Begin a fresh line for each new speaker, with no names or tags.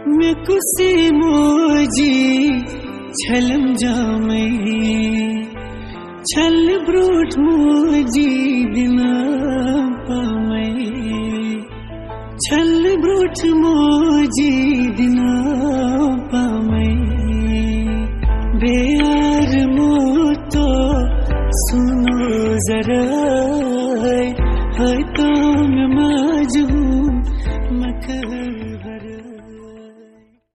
मैं कुसी मोजी छलम जामई छल ब्रूठ मोजी दिना पामई छल ब्रूठ मोजी दिना पामई बेयार मोतो सुनो जरा है तो मैं मजबूर मकर